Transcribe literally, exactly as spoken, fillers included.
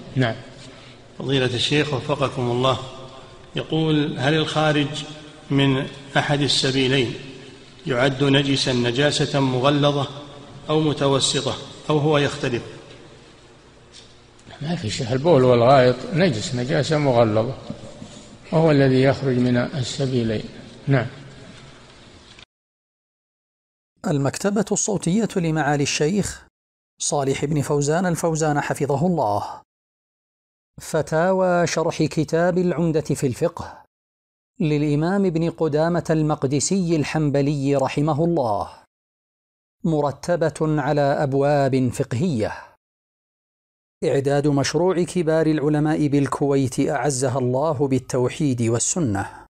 نعم. فضيلة الشيخ وفقكم الله، يقول: هل الخارج من أحد السبيلين يعد نجسا نجاسة مغلظة أو متوسطة، أو هو يختلف؟ ما في شيء، البول والغائط نجس نجاسة مغلظة، وهو الذي يخرج من السبيلين. نعم. المكتبة الصوتية لمعالي الشيخ صالح بن فوزان الفوزان حفظه الله. فتاوى شرح كتاب العمدة في الفقه للإمام ابن قدامة المقدسي الحنبلي رحمه الله، مرتبة على أبواب فقهية. إعداد مشروع كبار العلماء بالكويت أعزها الله بالتوحيد والسنة.